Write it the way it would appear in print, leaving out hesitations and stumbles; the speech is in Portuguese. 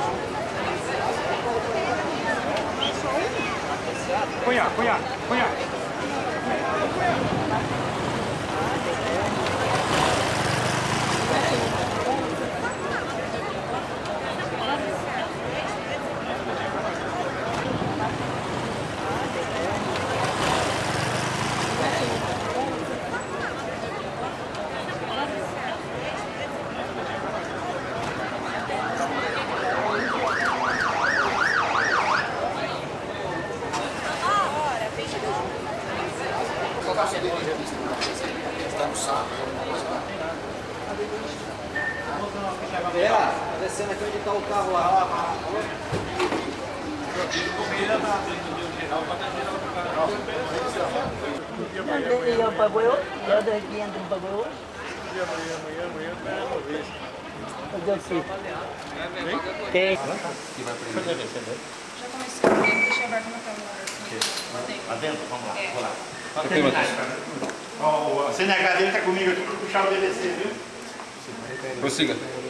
Cunha, Cunha, Cunha. Vera, descendo aqui onde está o carro lá. Ele ia para Goiás, eu daqui entro para Goiás. Amanhã, uma vez. Fazer o quê? Tem. Já começou, deixa aberto na câmera. Lá dentro? Vamos lá, vou lá. Aqui, Matheus. Ó, o CNH dele tá comigo aqui para puxar o DDC, viu? Prossiga.